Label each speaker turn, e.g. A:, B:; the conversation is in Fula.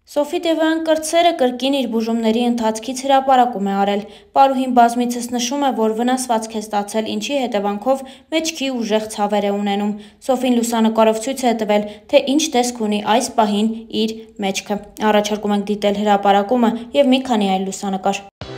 A: Սոֆի Դևոյան կրտսերը կրկին իր բուժումների ընթացքից հրապարակում է արել։ Պարուհին բազմիցս նշում է, որ վնասվածք է ստացել, ինչի հետևանքով մեջքի ուժեղ ցավեր է ունենում։ Սոֆին լուսանկարով ցույց է տվել, թե ինչ տեսք ունի այս պահին իր մեջքը։ Առաջարկում ենք դիտել հրապարակումը և մի քանի այլ լուսանկար։